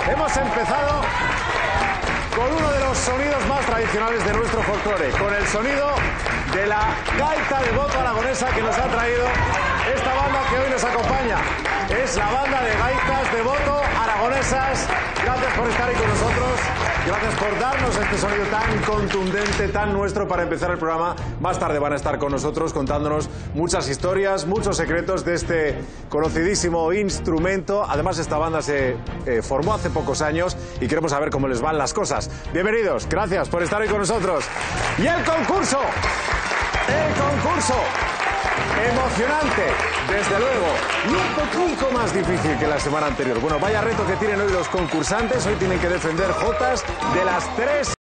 Hemos empezado con uno de los sonidos más tradicionales de nuestro folclore, con el sonido de la gaita de voto aragonesa que nos ha traído esta banda que hoy nos acompaña. Es la banda de gaitas de voto aragonesas. Gracias por estar ahí con nosotros. Gracias por darnos este sonido tan contundente, tan nuestro para empezar el programa. Más tarde van a estar con nosotros contándonos muchas historias, muchos secretos de este conocidísimo instrumento. Además, esta banda se formó hace pocos años y queremos saber cómo les van las cosas. Bienvenidos, gracias por estar hoy con nosotros. Y el concurso. Emocionante, desde luego, y un poquito más difícil que la semana anterior. Bueno, vaya reto que tienen hoy los concursantes. Hoy tienen que defender jotas de las 3